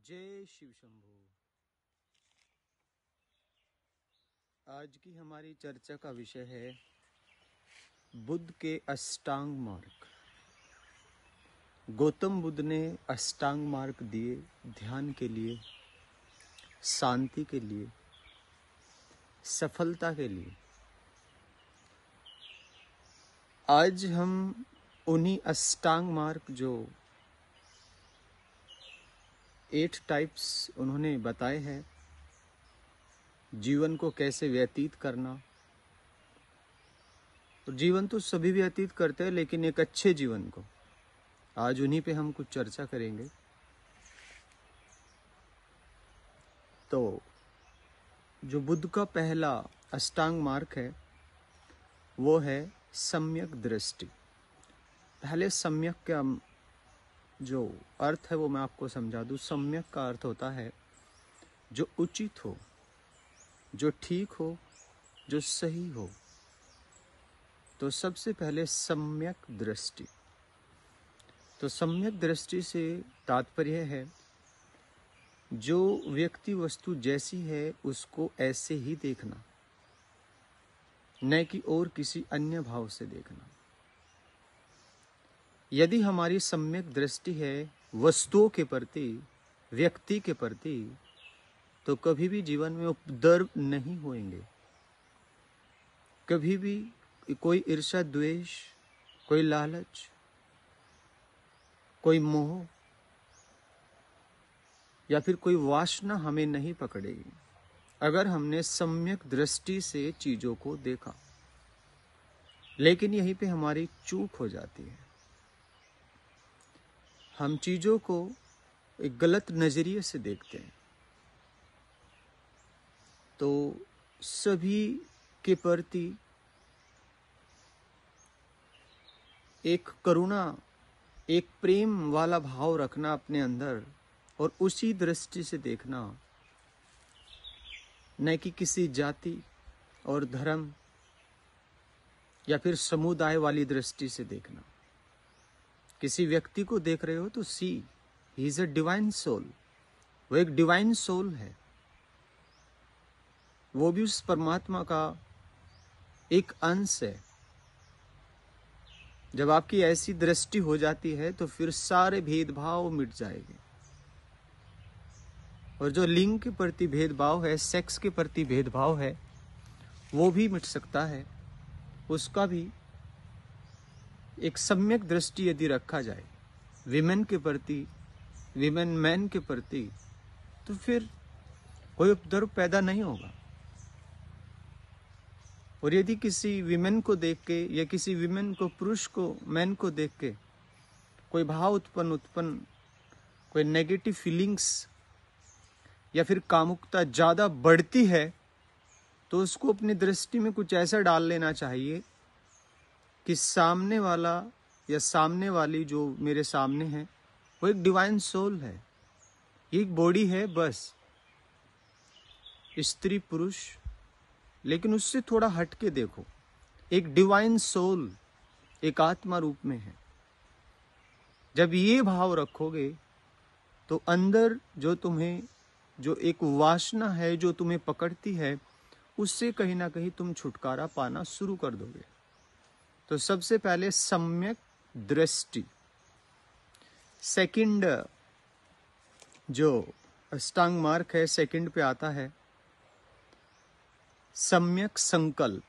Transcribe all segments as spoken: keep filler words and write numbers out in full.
जय शिव शंभू। आज की हमारी चर्चा का विषय है बुद्ध के अष्टांग मार्ग। गौतम बुद्ध ने अष्टांग मार्ग दिए ध्यान के लिए, शांति के लिए, सफलता के लिए। आज हम उन्हीं अष्टांग मार्ग जो एट टाइप्स उन्होंने बताए हैं, जीवन को कैसे व्यतीत करना। तो जीवन तो सभी व्यतीत करते हैं, लेकिन एक अच्छे जीवन को आज उन्हीं पे हम कुछ चर्चा करेंगे। तो जो बुद्ध का पहला अष्टांग मार्ग है वो है सम्यक दृष्टि। पहले सम्यक का जो अर्थ है वो मैं आपको समझा दूं। सम्यक का अर्थ होता है जो उचित हो, जो ठीक हो, जो सही हो। तो सबसे पहले सम्यक दृष्टि। तो सम्यक दृष्टि से तात्पर्य है जो व्यक्ति वस्तु जैसी है उसको ऐसे ही देखना, न कि और किसी अन्य भाव से देखना। यदि हमारी सम्यक दृष्टि है वस्तुओं के प्रति, व्यक्ति के प्रति, तो कभी भी जीवन में उपद्रव नहीं होंगे। कभी भी कोई ईर्ष्या, द्वेष, कोई लालच, कोई मोह या फिर कोई वासना हमें नहीं पकड़ेगी अगर हमने सम्यक दृष्टि से चीजों को देखा। लेकिन यहीं पे हमारी चूक हो जाती है। हम चीजों को एक गलत नजरिए से देखते हैं। तो सभी के प्रति एक करुणा, एक प्रेम वाला भाव रखना अपने अंदर और उसी दृष्टि से देखना, न कि किसी जाति और धर्म या फिर समुदाय वाली दृष्टि से देखना। किसी व्यक्ति को देख रहे हो तो see he is a divine soul. वो एक डिवाइन सोल है, वो भी उस परमात्मा का एक अंश है। जब आपकी ऐसी दृष्टि हो जाती है तो फिर सारे भेदभाव मिट जाएंगे। और जो लिंग के प्रति भेदभाव है, सेक्स के प्रति भेदभाव है, वो भी मिट सकता है। उसका भी एक सम्यक दृष्टि यदि रखा जाए विमेन के प्रति, विमेन मैन के प्रति, तो फिर कोई उपद्रव पैदा नहीं होगा। और यदि किसी विमेन को देख के या किसी विमेन को, पुरुष को, मैन को देख के कोई भाव उत्पन्न उत्पन्न कोई नेगेटिव फीलिंग्स या फिर कामुकता ज्यादा बढ़ती है, तो उसको अपनी दृष्टि में कुछ ऐसा डाल लेना चाहिए कि सामने वाला या सामने वाली जो मेरे सामने है वो एक डिवाइन सोल है, एक बॉडी है बस, स्त्री पुरुष, लेकिन उससे थोड़ा हट के देखो, एक डिवाइन सोल, एक आत्मा रूप में है। जब ये भाव रखोगे तो अंदर जो तुम्हें, जो एक वासना है जो तुम्हें पकड़ती है, उससे कहीं ना कहीं तुम छुटकारा पाना शुरू कर दोगे। तो सबसे पहले सम्यक दृष्टि। सेकंड जो अष्टांग मार्ग है, सेकंड पे आता है सम्यक संकल्प।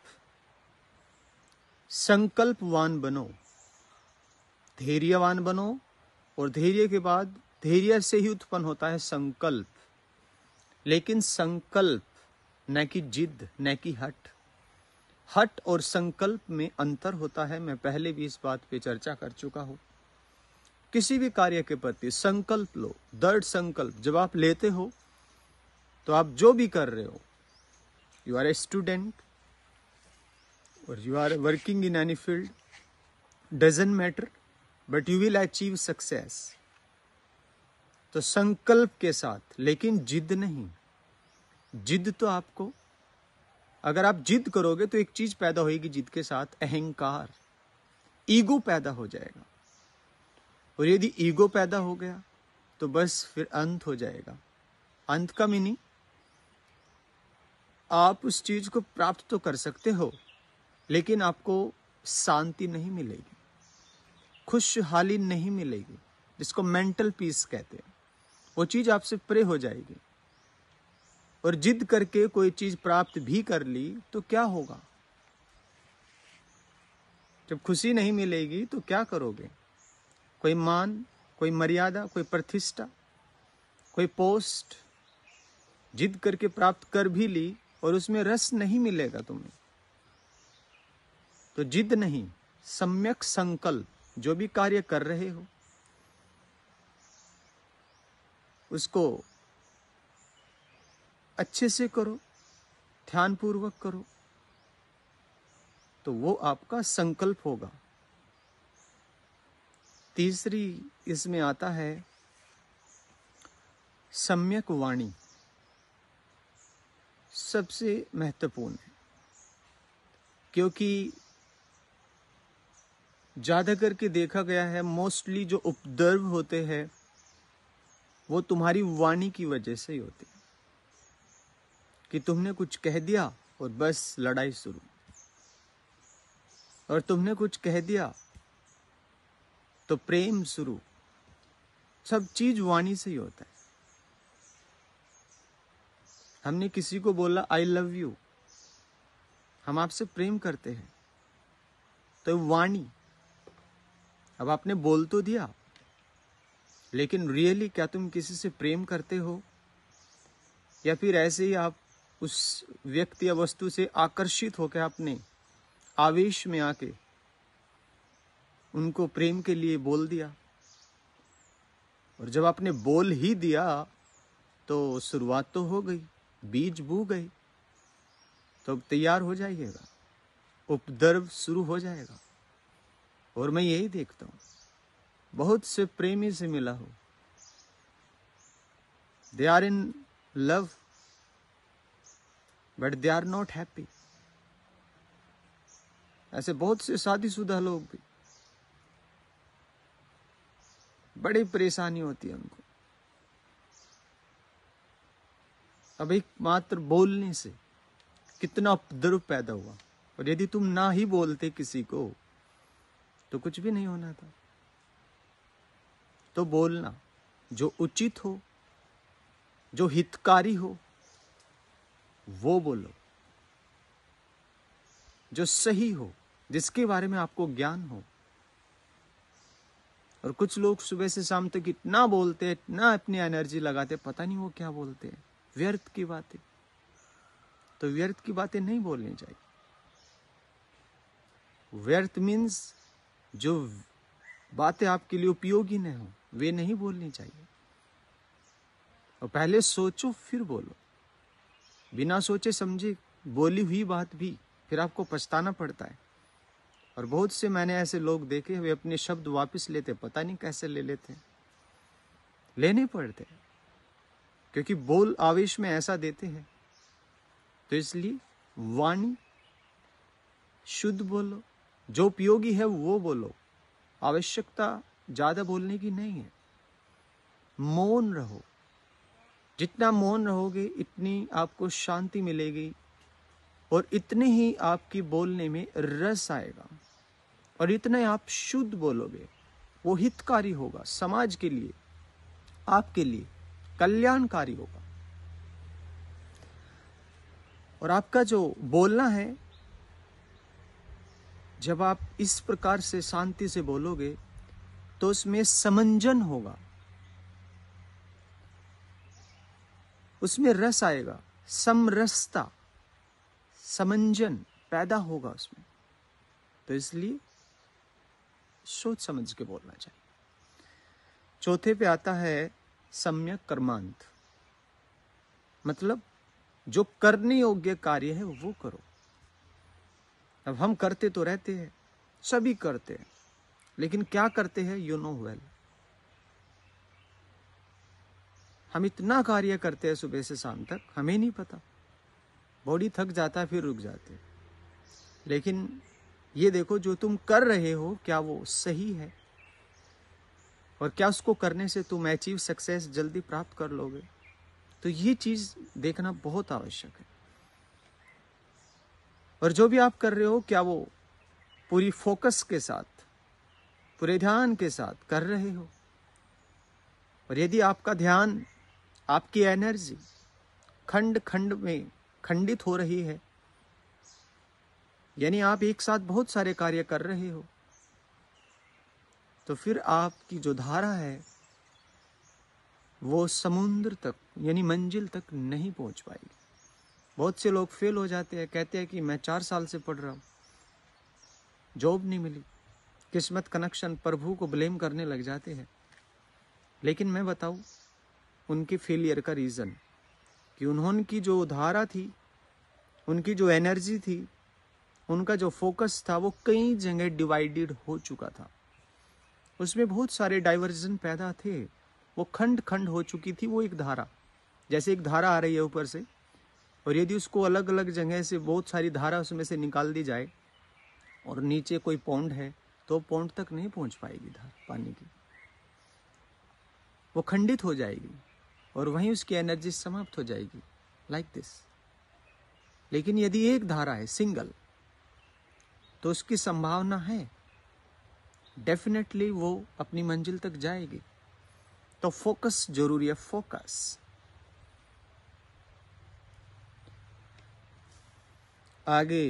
संकल्पवान बनो, धैर्यवान बनो, और धैर्य के बाद, धैर्य से ही उत्पन्न होता है संकल्प। लेकिन संकल्प न कि जिद, न कि हट। हट और संकल्प में अंतर होता है। मैं पहले भी इस बात पे चर्चा कर चुका हूं। किसी भी कार्य के प्रति संकल्प लो, दृढ़ संकल्प जब आप लेते हो तो आप जो भी कर रहे हो, यू आर ए स्टूडेंट और you are working in any field, doesn't matter, but you will achieve success. तो संकल्प के साथ, लेकिन जिद नहीं। जिद तो आपको, अगर आप जिद करोगे तो एक चीज पैदा होगी जिद के साथ, अहंकार, ईगो पैदा हो जाएगा। और यदि ईगो पैदा हो गया तो बस फिर अंत हो जाएगा। अंत का मीनिंग, आप उस चीज को प्राप्त तो कर सकते हो, लेकिन आपको शांति नहीं मिलेगी, खुशहाली नहीं मिलेगी, जिसको मेंटल पीस कहते हैं। वो चीज आपसे परे हो जाएगी। और जिद करके कोई चीज प्राप्त भी कर ली तो क्या होगा? जब खुशी नहीं मिलेगी तो क्या करोगे? कोई मान, कोई मर्यादा, कोई प्रतिष्ठा, कोई पोस्ट जिद करके प्राप्त कर भी ली और उसमें रस नहीं मिलेगा तुम्हें, तो जिद नहीं, सम्यक संकल्प, जो भी कार्य कर रहे हो उसको अच्छे से करो, ध्यानपूर्वक करो, तो वो आपका संकल्प होगा। तीसरी इसमें आता है सम्यक वाणी, सबसे महत्वपूर्ण है, क्योंकि ज्यादा करके देखा गया है मोस्टली जो उपद्रव होते हैं वो तुम्हारी वाणी की वजह से ही होते हैं, कि तुमने कुछ कह दिया और बस लड़ाई शुरू, और तुमने कुछ कह दिया तो प्रेम शुरू। सब चीज वाणी से ही होता है। हमने किसी को बोला आई लव यू, हम आपसे प्रेम करते हैं, तो वाणी, अब आपने बोल तो दिया, लेकिन रियली क्या तुम किसी से प्रेम करते हो, या फिर ऐसे ही आप उस व्यक्ति या वस्तु से आकर्षित होकर आपने आवेश में आके उनको प्रेम के लिए बोल दिया, और जब आपने बोल ही दिया तो शुरुआत तो हो गई, बीज बू गए, तो अब तैयार हो जाइएगा, उपद्रव शुरू हो जाएगा। और मैं यही देखता हूं, बहुत से प्रेमी से मिला हो, they are in love but they are not happy. ऐसे बहुत से शादीशुदा लोग भी, बड़ी परेशानी होती है उनको। अब एक मात्र बोलने से कितना उपद्रव पैदा हुआ, और यदि तुम ना ही बोलते किसी को तो कुछ भी नहीं होना था। तो बोलना, जो उचित हो, जो हितकारी हो वो बोलो, जो सही हो, जिसके बारे में आपको ज्ञान हो। और कुछ लोग सुबह से शाम तक इतना बोलते हैं, इतना अपनी एनर्जी लगाते, पता नहीं वो क्या बोलते हैं, व्यर्थ की बातें। तो व्यर्थ की बातें नहीं बोलनी चाहिए। व्यर्थ मीन्स जो बातें आपके लिए उपयोगी न हो, वे नहीं बोलनी चाहिए। और पहले सोचो फिर बोलो। बिना सोचे समझे बोली हुई बात भी फिर आपको पछताना पड़ता है। और बहुत से मैंने ऐसे लोग देखे, वे अपने शब्द वापस लेते, पता नहीं कैसे ले लेते, लेने पड़ते, क्योंकि बोल आवेश में ऐसा देते हैं। तो इसलिए वाणी शुद्ध बोलो, जो उपयोगी है वो बोलो। आवश्यकता ज्यादा बोलने की नहीं है। मौन रहो, जितना मौन रहोगे इतनी आपको शांति मिलेगी, और इतने ही आपकी बोलने में रस आएगा, और इतने आप शुद्ध बोलोगे, वो हितकारी होगा, समाज के लिए, आपके लिए कल्याणकारी होगा। और आपका जो बोलना है, जब आप इस प्रकार से शांति से बोलोगे तो उसमें समंजन होगा, उसमें रस आएगा, समरसता, समंजन पैदा होगा उसमें। तो इसलिए सोच समझ के बोलना चाहिए। चौथे पे आता है सम्यक कर्मांत, मतलब जो करने योग्य कार्य है वो करो। अब हम करते तो रहते हैं, सभी करते हैं, लेकिन क्या करते हैं यू नो वेल। हम इतना कार्य करते हैं सुबह से शाम तक, हमें नहीं पता, बॉडी थक जाता है फिर रुक जाते हैं। लेकिन ये देखो, जो तुम कर रहे हो क्या वो सही है? और क्या उसको करने से तुम अचीव सक्सेस जल्दी प्राप्त कर लोगे। तो ये चीज देखना बहुत आवश्यक है। और जो भी आप कर रहे हो, क्या वो पूरी फोकस के साथ, पूरे ध्यान के साथ कर रहे हो। और यदि आपका ध्यान, आपकी एनर्जी खंड खंड में खंडित हो रही है, यानी आप एक साथ बहुत सारे कार्य कर रहे हो, तो फिर आपकी जो धारा है वो समुद्र तक यानी मंजिल तक नहीं पहुंच पाएगी। बहुत से लोग फेल हो जाते हैं, कहते हैं कि मैं चार साल से पढ़ रहा हूं, जॉब नहीं मिली, किस्मत कनेक्शन, प्रभु को ब्लेम करने लग जाते हैं। लेकिन मैं बताऊं उनके फेलियर का रीजन, कि उन्होंने की जो धारा थी, उनकी जो एनर्जी थी, उनका जो फोकस था, वो कई जगह डिवाइडेड हो चुका था। उसमें बहुत सारे डाइवर्जन पैदा थे, वो खंड खंड हो चुकी थी। वो एक धारा, जैसे एक धारा आ रही है ऊपर से, और यदि उसको अलग अलग जगह से बहुत सारी धारा उसमें से निकाल दी जाए और नीचे कोई पौंड है, तो पौंड तक नहीं पहुंच पाएगी धार पानी की, वो खंडित हो जाएगी और वहीं उसकी एनर्जी समाप्त हो जाएगी, लाइक दिस। लेकिन यदि एक धारा है, सिंगल, तो उसकी संभावना है, डेफिनेटली वो अपनी मंजिल तक जाएगी। तो फोकस जरूरी है, फोकस। आगे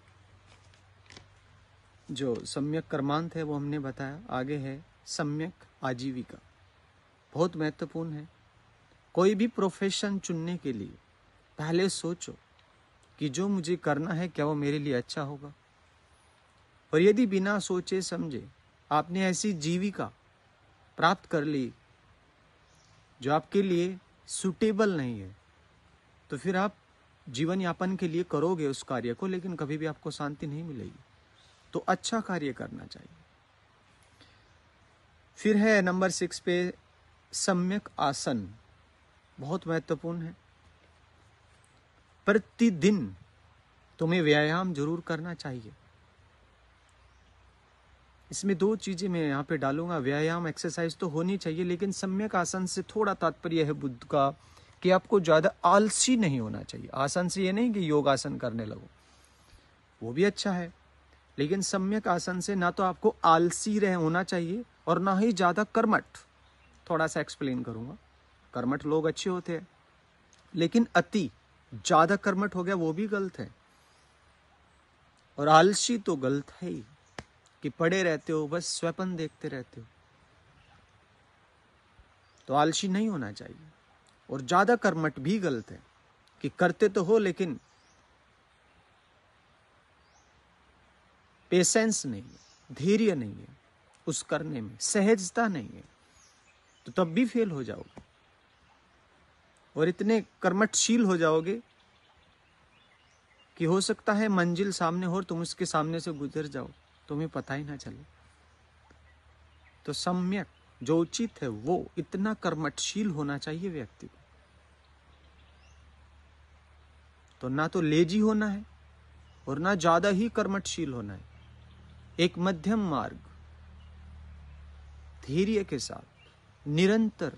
जो सम्यक कर्मांत है वो हमने बताया। आगे है सम्यक आजीविका, बहुत महत्वपूर्ण है। कोई भी प्रोफेशन चुनने के लिए पहले सोचो कि जो मुझे करना है क्या वो मेरे लिए अच्छा होगा। और यदि बिना सोचे समझे आपने ऐसी जीविका प्राप्त कर ली जो आपके लिए सूटेबल नहीं है, तो फिर आप जीवन यापन के लिए करोगे उस कार्य को, लेकिन कभी भी आपको शांति नहीं मिलेगी। तो अच्छा कार्य करना चाहिए। फिर है नंबर सिक्स पे सम्यक आसन, बहुत महत्वपूर्ण है। प्रतिदिन तुम्हें व्यायाम जरूर करना चाहिए। इसमें दो चीजें मैं यहाँ पे डालूंगा। व्यायाम, एक्सरसाइज तो होनी चाहिए, लेकिन सम्यक आसन से थोड़ा तात्पर्य है बुद्ध का कि आपको ज्यादा आलसी नहीं होना चाहिए। आसन से ये नहीं कि योगासन करने लगो, वो भी अच्छा है, लेकिन सम्यक आसन से ना तो आपको आलसी रह होना चाहिए और ना ही ज्यादा कर्मठ। थोड़ा सा एक्सप्लेन करूंगा। कर्मठ लोग अच्छे होते हैं, लेकिन अति ज्यादा कर्मठ हो गया वो भी गलत है। और आलसी तो गलत है ही, कि पड़े रहते हो, बस स्वप्न देखते रहते हो, तो आलसी नहीं होना चाहिए। और ज्यादा कर्मठ भी गलत है, कि करते तो हो लेकिन पेशेंस नहीं है, धैर्य नहीं है उस करने में, सहजता नहीं है, तो तब भी फेल हो जाओगे। और इतने कर्मठशील हो जाओगे कि हो सकता है मंजिल सामने हो और तुम उसके सामने से गुजर जाओ, तुम्हें पता ही ना चले। तो सम्यक जो उचित है वो इतना कर्मठशील होना चाहिए व्यक्ति को। तो ना तो लेजी होना है और ना ज्यादा ही कर्मठशील होना है, एक मध्यम मार्ग, धैर्य के साथ निरंतर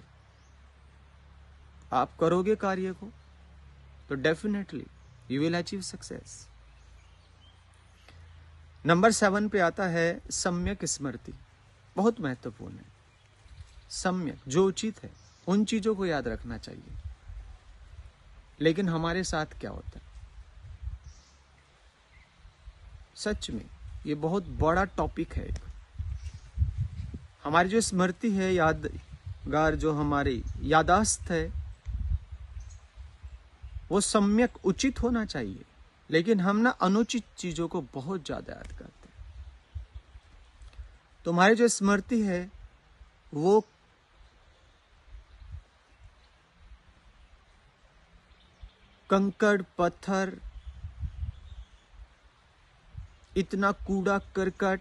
आप करोगे कार्य को, तो definitely you will achieve success. Number seven पे आता है सम्यक स्मृति, बहुत महत्वपूर्ण है। सम्यक जो उचित है उन चीजों को याद रखना चाहिए, लेकिन हमारे साथ क्या होता है, सच में ये बहुत बड़ा टॉपिक है। हमारी जो स्मृति है, यादगार, जो हमारी यादाश्त है, वो सम्यक उचित होना चाहिए, लेकिन हम ना अनुचित चीजों को बहुत ज्यादा याद करते हैं। तुम्हारी जो स्मृति है वो कंकड़ पत्थर, इतना कूड़ा करकट,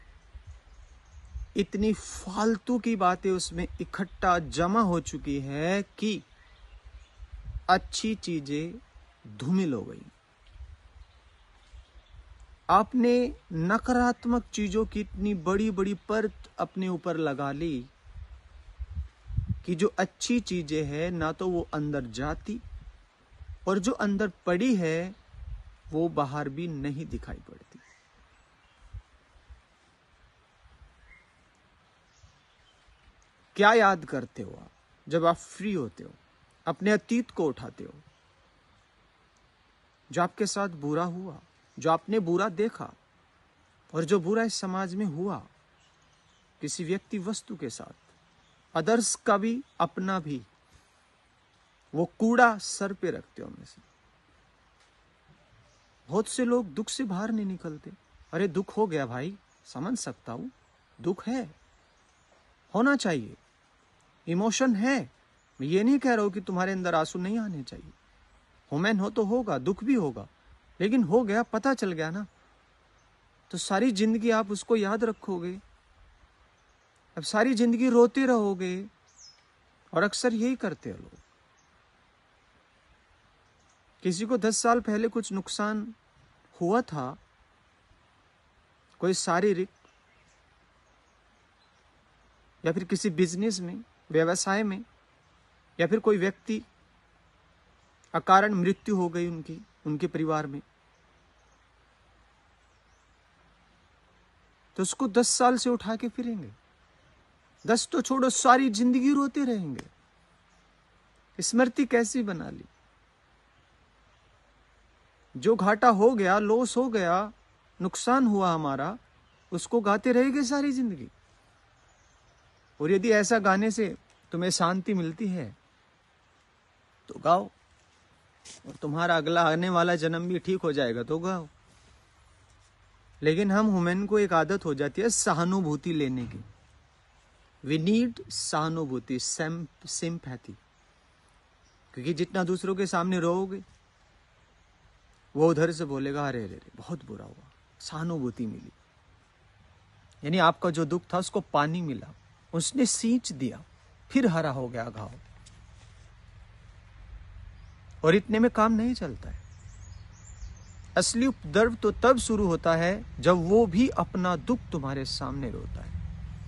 इतनी फालतू की बातें उसमें इकट्ठा जमा हो चुकी है कि अच्छी चीजें धूमिल हो गई। आपने नकारात्मक चीजों की इतनी बड़ी बड़ी परत अपने ऊपर लगा ली कि जो अच्छी चीजें हैं ना तो वो अंदर जाती, और जो अंदर पड़ी है वो बाहर भी नहीं दिखाई पड़ती। क्या याद करते हो आप जब आप फ्री होते हो? अपने अतीत को उठाते हो, जो आपके साथ बुरा हुआ, जो आपने बुरा देखा, और जो बुरा इस समाज में हुआ किसी व्यक्ति वस्तु के साथ, अदर्स का भी अपना भी, वो कूड़ा सर पे रखते हो में से। बहुत से लोग दुख से बाहर नहीं निकलते। अरे दुख हो गया भाई, समझ सकता हूं, दुख है, होना चाहिए, इमोशन है। मैं ये नहीं कह रहा हूं कि तुम्हारे अंदर आंसू नहीं आने चाहिए, ह्यूमन हो तो होगा, दुख भी होगा, लेकिन हो गया, पता चल गया ना, तो सारी जिंदगी आप उसको याद रखोगे, अब सारी जिंदगी रोते रहोगे। और अक्सर यही करते हैं लोग। किसी को दस साल पहले कुछ नुकसान हुआ था, कोई शारीरिक या फिर किसी बिजनेस में, व्यवसाय में, या फिर कोई व्यक्ति अकारण मृत्यु हो गई उनकी, उनके परिवार में, तो उसको दस साल से उठा के फिरेंगे। दस तो छोड़ो, सारी जिंदगी रोते रहेंगे। स्मृति कैसी बना ली? जो घाटा हो गया, लॉस हो गया, नुकसान हुआ हमारा, उसको गाते रहेंगे सारी जिंदगी। और यदि ऐसा गाने से तुम्हें शांति मिलती है तो गाओ, और तुम्हारा अगला आने वाला जन्म भी ठीक हो जाएगा तो गाओ। लेकिन हम ह्यूमन को एक आदत हो जाती है सहानुभूति लेने की। वी नीड सहानुभूति, सिंपैथी, क्योंकि जितना दूसरों के सामने रोओगे वो उधर से बोलेगा अरे अरे बहुत बुरा हुआ, सहानुभूति मिली। यानी आपका जो दुख था उसको पानी मिला, उसने सींच दिया, फिर हरा हो गया घाव। और इतने में काम नहीं चलता है। असली उपद्रव तो तब शुरू होता है जब वो भी अपना दुख तुम्हारे सामने रोता है।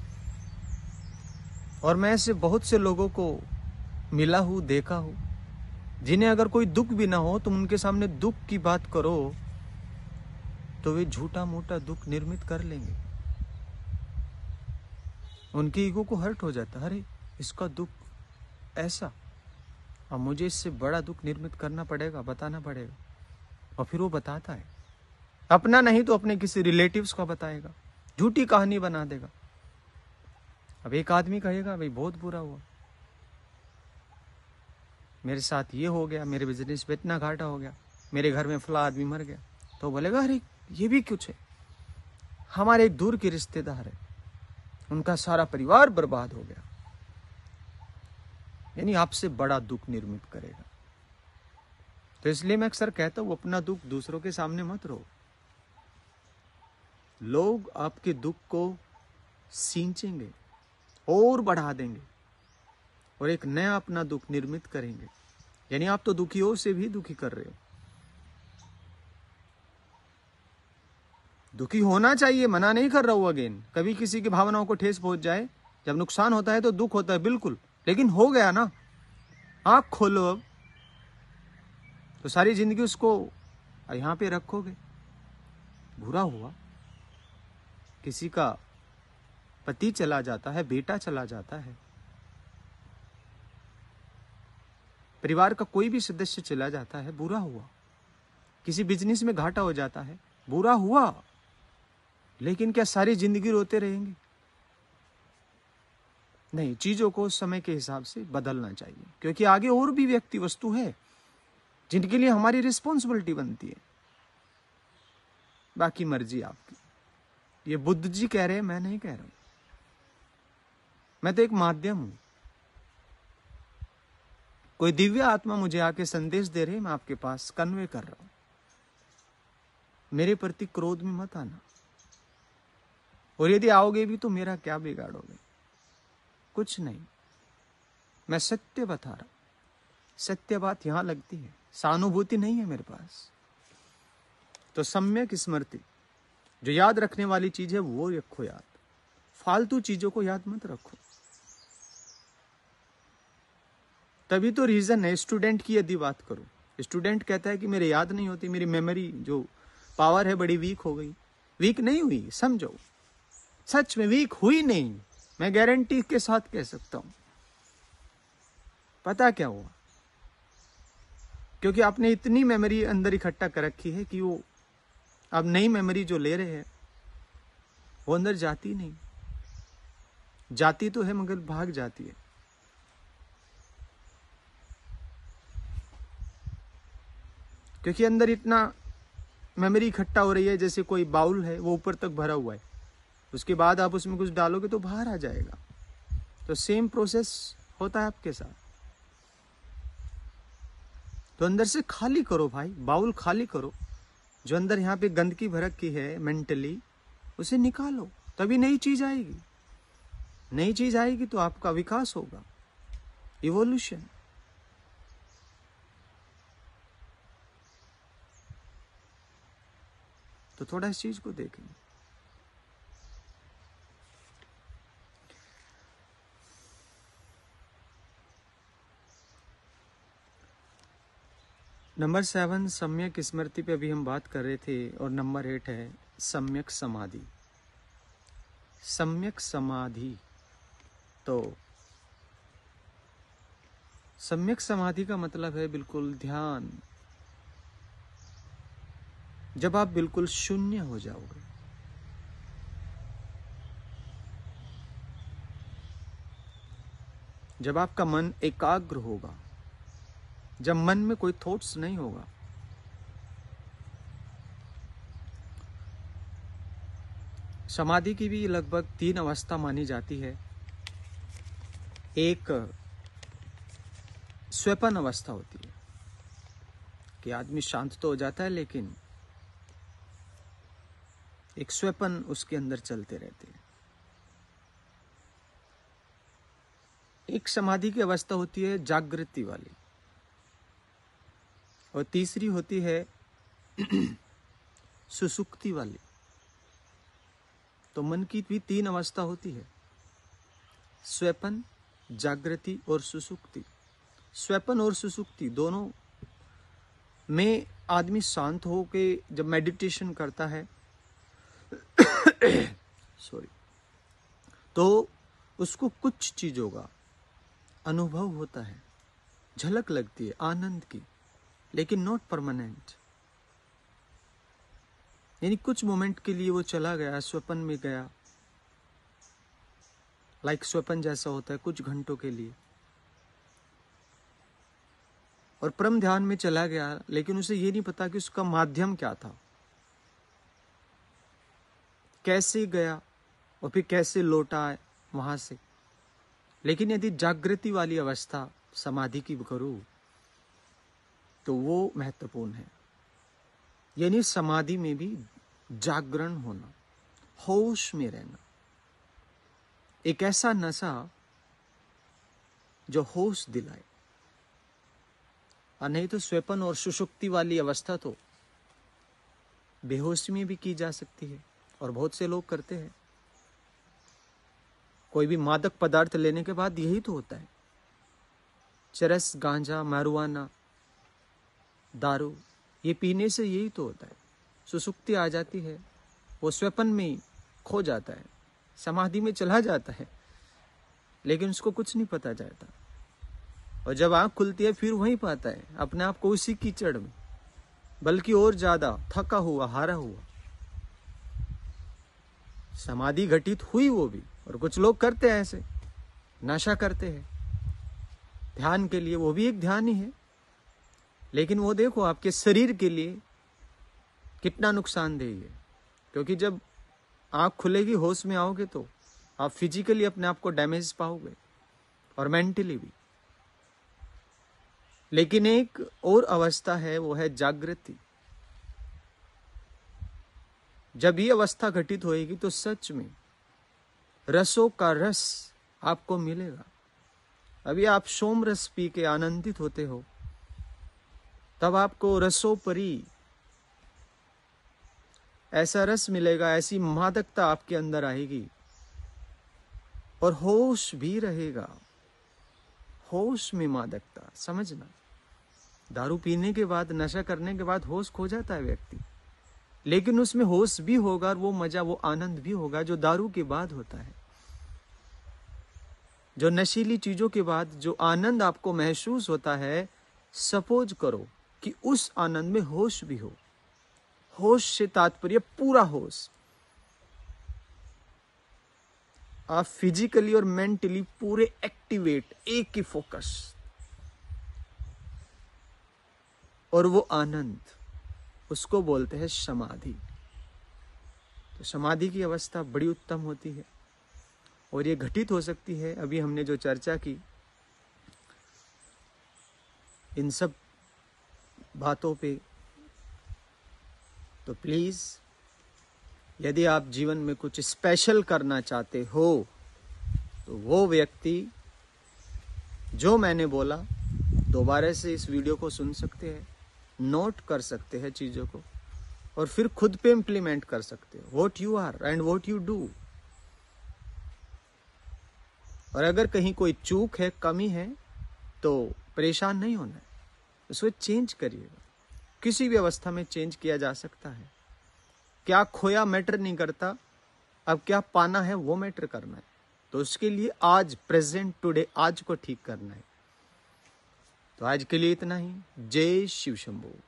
और मैं ऐसे बहुत से लोगों को मिला हूं, देखा हूं, जिन्हें अगर कोई दुख भी ना हो तुम उनके सामने दुख की बात करो तो वे झूठा मोटा दुख निर्मित कर लेंगे। उनकी ईगो को हर्ट हो जाता है, अरे इसका दुख ऐसा, अब मुझे इससे बड़ा दुख निर्मित करना पड़ेगा, बताना पड़ेगा। और फिर वो बताता है, अपना नहीं तो अपने किसी रिलेटिव्स का बताएगा, झूठी कहानी बना देगा। अब एक आदमी कहेगा भाई बहुत बुरा हुआ, मेरे साथ ये हो गया, मेरे बिजनेस पे इतना घाटा हो गया, मेरे घर में फला आदमी मर गया, तो बोलेगा अरे ये भी कुछ है, हमारे एक दूर के रिश्तेदार है, उनका सारा परिवार बर्बाद हो गया। यानी आपसे बड़ा दुख निर्मित करेगा। तो इसलिए मैं अक्सर कहता हूं अपना दुख दूसरों के सामने मत रो। लोग आपके दुख को सींचेंगे और बढ़ा देंगे और एक नया अपना दुख निर्मित करेंगे। यानी आप तो दुखियों से भी दुखी कर रहे हो। दुखी होना चाहिए, मना नहीं कर रहा हूं अगेन, कभी किसी की भावनाओं को ठेस पहुंच जाए, जब नुकसान होता है तो दुख होता है बिल्कुल, लेकिन हो गया ना, आंख खोलो अब, तो सारी जिंदगी उसको यहां पे रखोगे। बुरा हुआ, किसी का पति चला जाता है, बेटा चला जाता है, परिवार का कोई भी सदस्य चला जाता है, बुरा हुआ। किसी बिजनेस में घाटा हो जाता है, बुरा हुआ। लेकिन क्या सारी जिंदगी रोते रहेंगे? नहीं, चीजों को समय के हिसाब से बदलना चाहिए, क्योंकि आगे और भी व्यक्ति वस्तु है जिनके लिए हमारी रिस्पॉन्सिबिलिटी बनती है। बाकी मर्जी आपकी। ये बुद्ध जी कह रहे हैं, मैं नहीं कह रहा हूं। मैं तो एक माध्यम हूं। कोई दिव्य आत्मा मुझे आके संदेश दे रहे, मैं आपके पास कन्वे कर रहा हूं। मेरे प्रति क्रोध में मत आना, और यदि आओगे भी तो मेरा क्या बिगाड़ोगे? कुछ नहीं, मैं सत्य बता रहा हूं। सत्य बात यहां लगती है, सहानुभूति नहीं है मेरे पास। तो सम्यक स्मृति, जो याद रखने वाली चीज है वो रखो याद, फालतू चीजों को याद मत रखो। तभी तो रीजन है। स्टूडेंट की यदि बात करूं, स्टूडेंट कहता है कि मेरे याद नहीं होती, मेरी मेमोरी जो पावर है बड़ी वीक हो गई। वीक नहीं हुई, समझो, सच में वीक हुई नहीं, मैं गारंटी के साथ कह सकता हूं। पता क्या हुआ? क्योंकि आपने इतनी मेमोरी अंदर इकट्ठा कर रखी है कि वो अब नई मेमोरी जो ले रहे हैं वो अंदर जाती नहीं, जाती तो है मगर भाग जाती है। क्योंकि अंदर इतना मेमोरी इकट्ठा हो रही है, जैसे कोई बाउल है वो ऊपर तक भरा हुआ है, उसके बाद आप उसमें कुछ डालोगे तो बाहर आ जाएगा। तो सेम प्रोसेस होता है आपके साथ। तो अंदर से खाली करो भाई, बाउल खाली करो। जो अंदर यहाँ पे गंदगी भर रखी है मेंटली, उसे निकालो, तभी नई चीज आएगी। नई चीज आएगी तो आपका विकास होगा, इवोल्यूशन। तो थोड़ा इस चीज को देखेंगे। नंबर सेवन सम्यक स्मृति पे अभी हम बात कर रहे थे, और नंबर एट है सम्यक समाधि। सम्यक समाधि, तो सम्यक समाधि का मतलब है बिल्कुल ध्यान। जब आप बिल्कुल शून्य हो जाओगे, जब आपका मन एकाग्र होगा, जब मन में कोई थॉट्स नहीं होगा, समाधि की भी लगभग तीन अवस्था मानी जाती है। एक स्वपन अवस्था होती है कि आदमी शांत तो हो जाता है, लेकिन एक स्वपन उसके अंदर चलते रहते हैं। एक समाधि की अवस्था होती है जागृति वाली, और तीसरी होती है सुसुप्ति वाली। तो मन की भी तीन अवस्था होती है, स्वपन, जागृति और सुसुप्ति। स्वपन और सुसुप्ति दोनों में आदमी शांत हो के जब मेडिटेशन करता है सॉरी, तो उसको कुछ चीजों का अनुभव होता है, झलक लगती है आनंद की, लेकिन नॉट परमानेंट। यानी कुछ मोमेंट के लिए वो चला गया, स्वपन में गया, लाइक स्वपन जैसा होता है कुछ घंटों के लिए, और परम ध्यान में चला गया, लेकिन उसे ये नहीं पता कि उसका माध्यम क्या था, कैसे गया और फिर कैसे लौटा है वहां से। लेकिन यदि जागृति वाली अवस्था समाधि की करूं तो वो महत्वपूर्ण है। यानी समाधि में भी जागरण होना, होश में रहना, एक ऐसा नशा जो होश दिलाए। और नहीं तो स्वपन और सुषुप्ति वाली अवस्था तो बेहोशी में भी की जा सकती है, और बहुत से लोग करते हैं। कोई भी मादक पदार्थ लेने के बाद यही तो होता है, चरस, गांजा, marijuana, दारू, ये पीने से यही तो होता है। सुसुप्ति आ जाती है, वो स्वपन में खो जाता है, समाधि में चला जाता है, लेकिन उसको कुछ नहीं पता जाता। और जब आंख खुलती है फिर वहीं पाता है अपने आप को उसी कीचड़ में, बल्कि और ज्यादा थका हुआ, हारा हुआ। समाधि घटित हुई वो भी, और कुछ लोग करते हैं ऐसे, नशा करते हैं ध्यान के लिए, वो भी एक ध्यान ही है, लेकिन वो देखो आपके शरीर के लिए कितना नुकसानदेह है। क्योंकि जब आंख खुलेगी, होश में आओगे, तो आप फिजिकली अपने आप को डैमेज पाओगे और मेंटली भी। लेकिन एक और अवस्था है, वो है जागृति। जब ये अवस्था घटित होएगी तो सच में रसों का रस आपको मिलेगा। अभी आप सोम रस पी के आनंदित होते हो, तब आपको रसोपरी ऐसा रस मिलेगा, ऐसी मादकता आपके अंदर आएगी, और होश भी रहेगा। होश में मादकता, समझना। दारू पीने के बाद, नशा करने के बाद होश खो जाता है व्यक्ति, लेकिन उसमें होश भी होगा और वो मजा, वो आनंद भी होगा जो दारू के बाद होता है। जो नशीली चीजों के बाद जो आनंद आपको महसूस होता है, सपोज करो कि उस आनंद में होश भी हो। होश से तात्पर्य पूरा होश, आप फिजिकली और मेंटली पूरे एक्टिवेट, एक ही फोकस, और वो आनंद, उसको बोलते हैं समाधि। तो समाधि की अवस्था बड़ी उत्तम होती है और ये घटित हो सकती है। अभी हमने जो चर्चा की, इन सब बातों पे, तो प्लीज यदि आप जीवन में कुछ स्पेशल करना चाहते हो तो वो व्यक्ति जो मैंने बोला दोबारा से इस वीडियो को सुन सकते हैं, नोट कर सकते हैं चीजों को और फिर खुद पे इम्प्लीमेंट कर सकते हो। What you are and what you do. और अगर कहीं कोई चूक है, कमी है, तो परेशान नहीं होना है, उसको चेंज करिएगा। किसी भी अवस्था में चेंज किया जा सकता है। क्या खोया मैटर नहीं करता, अब क्या पाना है वो मैटर करना है। तो उसके लिए आज, प्रेजेंट, टुडे, आज को ठीक करना है। तो आज के लिए इतना ही। जय शिव शंभू।